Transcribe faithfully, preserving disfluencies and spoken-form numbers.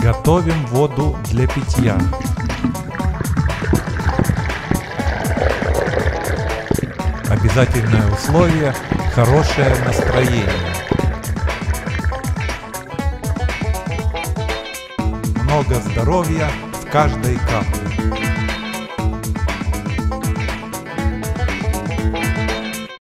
Готовим воду для питья. Обязательное условие – хорошее настроение. Много здоровья в каждой капле.